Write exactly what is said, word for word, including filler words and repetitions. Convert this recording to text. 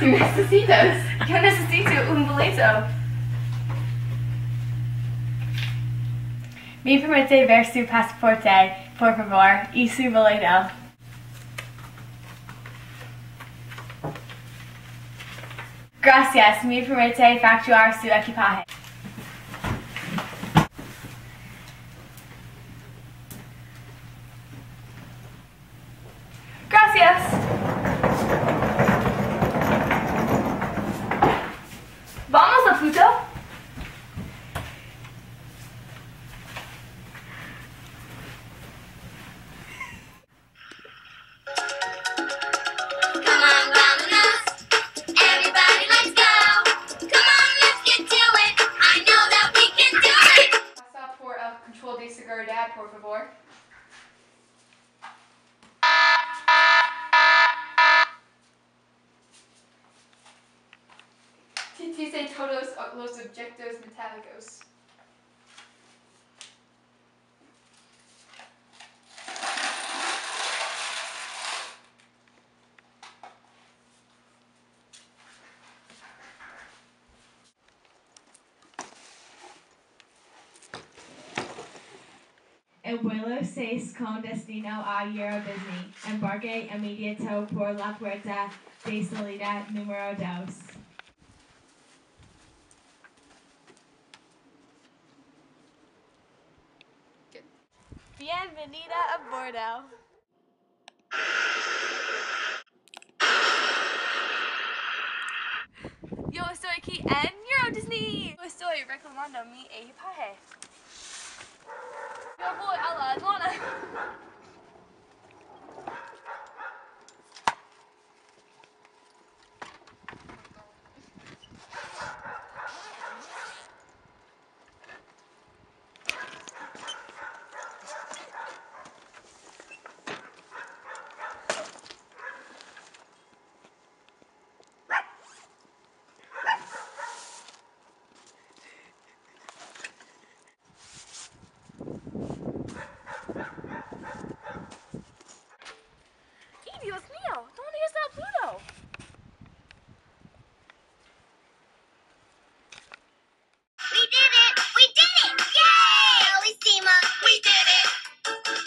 Necesitas. Yo necesito un boleto. ¿Me permite ver su pasaporte, por favor, y su boleto? Gracias. ¿Me permite facturar su equipaje? Gracias. ¿Vamos a foto? Control de seguridad, por favor. Dice todos los objetos metálicos. El vuelo seis con destino a EuroDisney. Embarque inmediato por la puerta de salida número dos. Bienvenida a bordo. Yo estoy aquí en EuroDisney. Yo estoy reclamando mi equipaje.